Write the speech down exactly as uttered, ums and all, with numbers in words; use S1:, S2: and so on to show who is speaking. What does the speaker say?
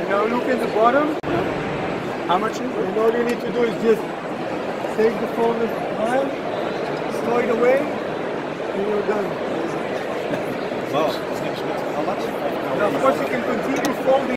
S1: Now look in the bottom. How much is it? And all you need to do is just take the phone and smile, throw it away, and you're done.
S2: Wow, that's not how much?
S1: Now, of course, you can continue folding.